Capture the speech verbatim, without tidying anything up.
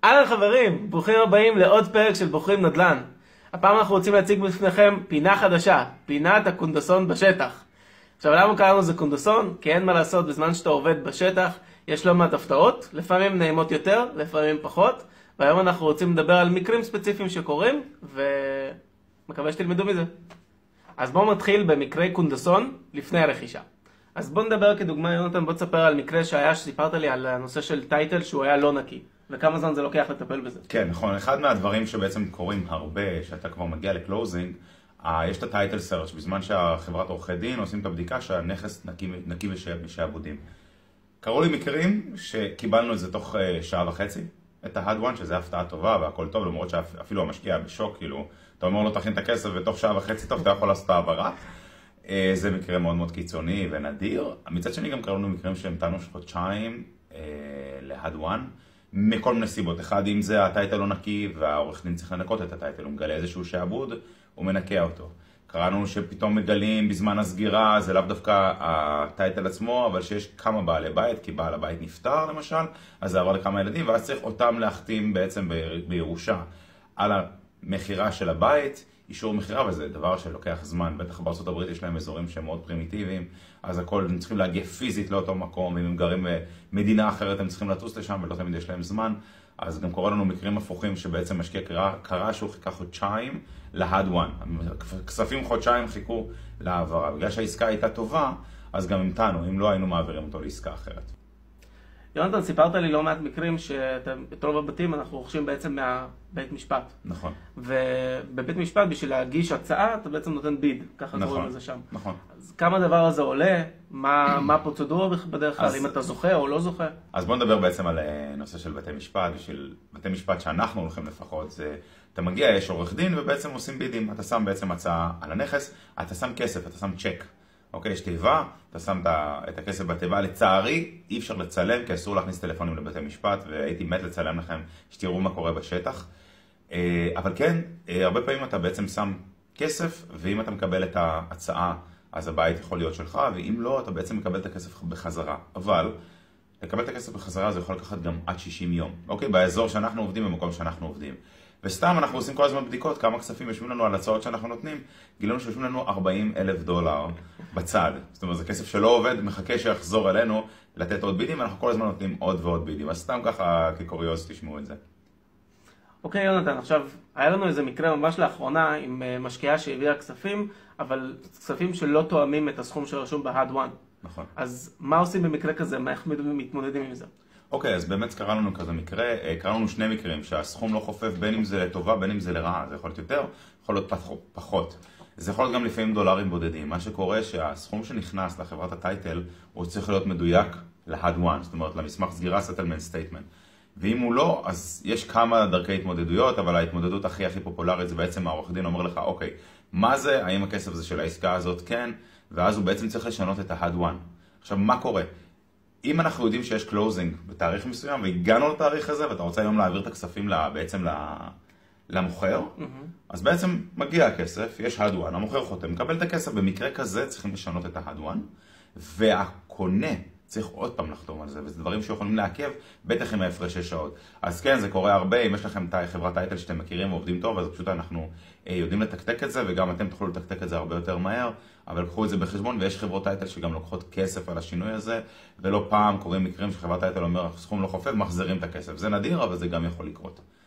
אהלן חברים, ברוכים הבאים לעוד פרק של בוחרים נדל"ן. הפעם אנחנו רוצים להציג בפניכם פינה חדשה, פינת הקונדסון בשטח. עכשיו למה קראנו זה קונדסון? כי אין מה לעשות, בזמן שאתה עובד בשטח יש לא מעט הפתעות, לפעמים נעימות יותר, לפעמים פחות, והיום אנחנו רוצים לדבר על מקרים ספציפיים שקורים, ומקווה שתלמדו מזה. אז בואו נתחיל במקרי קונדסון לפני הרכישה. אז בואו נדבר כדוגמה, יונתן, בוא תספר על מקרה שהיה שסיפרת לי על הנושא של טייטל שהוא היה לא נקי. וכמה זמן זה לוקח לטפל בזה? כן, נכון. אחד מהדברים שבעצם קורים הרבה, שאתה כבר מגיע לקלוזינג, יש את הטייטל סרצ' בזמן שהחברת עורכי דין עושים את הבדיקה שהנכס נקי, נקי ושעבודים. קראו לי מקרים שקיבלנו את זה תוך שעה וחצי, את ה-הד וואן, שזה הפתעה טובה והכל טוב, למרות שאפילו המשקיע היה בשוק, כאילו, אתה אומר לו תכין את הכסף ותוך שעה וחצי טוב, אתה יכול לעשות את העברה. זה מקרה מאוד מאוד קיצוני ונדיר. מצד שני גם קראנו מקרים שהמתנו חודשיים ל-הד וואן, מכל מיני סיבות. אחד, אם זה הטייטל לא נקי והעורך דין צריך לנקות את הטייטל, הוא מגלה איזשהו שעבוד, הוא מנקה אותו. קראנו שפתאום מגלים בזמן הסגירה, זה לאו דווקא הטייטל עצמו, אבל שיש כמה בעלי בית, כי בעל הבית נפטר למשל, אז זה עבר לכמה ילדים, ואז צריך אותם להחתים בעצם בירושה על המחירה של הבית, אישור מחירה, וזה דבר שלוקח זמן. בטח בארצות הברית יש להם אזורים שהם מאוד פרימיטיביים, אז הכל, הם צריכים להגיע פיזית לאותו מקום, ואם הם גרים במדינה אחרת הם צריכים לטוס לשם, ולא תמיד יש להם זמן. אז גם קורה לנו מקרים הפוכים שבעצם משקיע קרה, קרה שהוא חיכה חודשיים ל-הד וואן. כספים חודשיים חיכו להעברה. בגלל שהעסקה הייתה טובה, אז גם המתנו, אם לא היינו מעבירים אותו לעסקה אחרת. יונתן, סיפרת לי לא מעט מקרים שאת רוב הבתים אנחנו רוכשים בעצם מהבית משפט. נכון. ובבית משפט בשביל להגיש הצעה אתה בעצם נותן ביד, ככה נכון, קוראים לזה שם. נכון. אז כמה הדבר הזה עולה, מה, מה הפרוצדורה בדרך כלל, אז, אם אתה זוכה או לא זוכה? אז בוא נדבר בעצם על נושא של בתי משפט, בשביל בתי משפט שאנחנו הולכים לפחות, זה, אתה מגיע, יש עורך דין ובעצם עושים בידים, אתה שם בעצם הצעה על הנכס, אתה שם כסף, אתה שם צ'ק. אוקיי, יש תיבה, אתה שם את הכסף בתיבה. לצערי, אי אפשר לצלם, כי אסור להכניס טלפונים לבתי משפט, והייתי מת לצלם לכם שתראו מה קורה בשטח. אבל כן, הרבה פעמים אתה בעצם שם כסף, ואם אתה מקבל את ההצעה, אז הבית יכול להיות שלך, ואם לא, אתה בעצם מקבל את הכסף בחזרה. אבל, לקבל את הכסף בחזרה זה יכול לקחת גם עד שישים יום. אוקיי, באזור שאנחנו עובדים, במקום שאנחנו עובדים. וסתם אנחנו עושים כל הזמן בדיקות, כמה כספים יושבים לנו על הצעות שאנחנו נותנים, גילינו שיושבים לנו ארבעים אלף דולר בצד. זאת אומרת, זה כסף שלא עובד, מחכה שיחזור אלינו לתת עוד בידים, ואנחנו כל הזמן נותנים עוד ועוד בידים. אז סתם ככה כקוריוז תשמעו את זה. אוקיי, יונתן, עכשיו, היה לנו איזה מקרה ממש לאחרונה עם משקיעה שהביאה כספים, אבל כספים שלא תואמים את הסכום שרשום ב-הד וואן. נכון. אז מה עושים במקרה כזה? מה, איך מתמודדים עם זה? אוקיי, אז באמת קרה לנו כזה מקרה, קרה לנו שני מקרים שהסכום לא חופף בין אם זה לטובה, בין אם זה לרעה. זה יכול להיות יותר, יכול להיות פחות. זה יכול להיות גם לפעמים דולרים בודדים. מה שקורה שהסכום שנכנס לחברת הטייטל, הוא צריך להיות מדויק ל-הד וואן, זאת אומרת למסמך סגירה settlement statement. ואם הוא לא, אז יש כמה דרכי התמודדויות, אבל ההתמודדות הכי הכי פופולרית זה בעצם העורך דין אומר לך, אוקיי, מה זה? האם הכסף זה של העסקה הזאת? כן. ואז הוא בעצם צריך לשנות את ה-הד וואן. עכשיו, מה קורה? אם אנחנו יודעים שיש קלוזינג בתאריך מסוים, והגענו לתאריך הזה, ואתה רוצה היום להעביר את הכספים בעצם למוכר, mm-hmm. אז בעצם מגיע הכסף, יש הד וואן, המוכר חותם, מקבל את הכסף, במקרה כזה צריכים לשנות את ה-הד וואן, והקונה צריך עוד פעם לחתום על זה, וזה דברים שיכולים לעכב, בטח עם ההפרשי שעות. אז כן, זה קורה הרבה, אם יש לכם חברת טייטל שאתם מכירים ועובדים טוב, אז פשוט אנחנו יודעים לתקתק את זה, וגם אתם תוכלו לתקתק את זה הרבה יותר מהר, אבל קחו את זה בחשבון, ויש חברות טייטל שגם לוקחות כסף על השינוי הזה, ולא פעם קוראים מקרים שחברת טייטל אומר, סכום לא חופף, מחזירים את הכסף. זה נדיר, אבל זה גם יכול לקרות.